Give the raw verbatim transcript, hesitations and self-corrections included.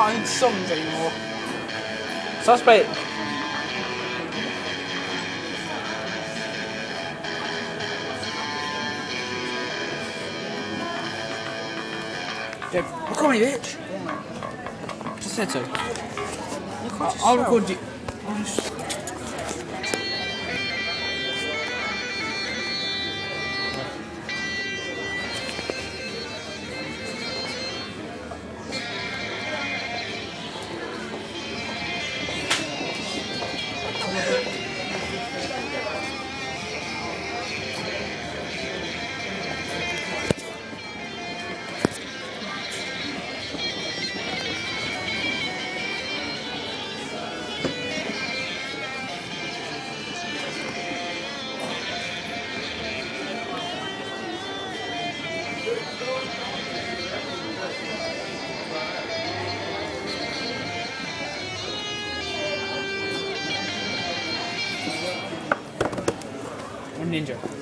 can't need songs anymore. So let's play it. Yeah, record me, bitch. Just said so. Record I'll, I'll record you. Ninja.